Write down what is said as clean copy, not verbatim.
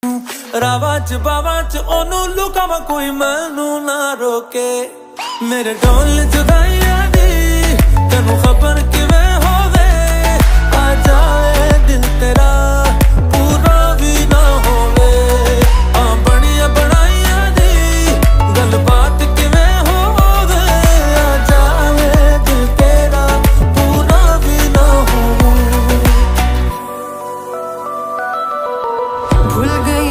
रावा च बावा च ओनू लुकावा कोई मैनू ना रोके मेरे ढोल जुदाई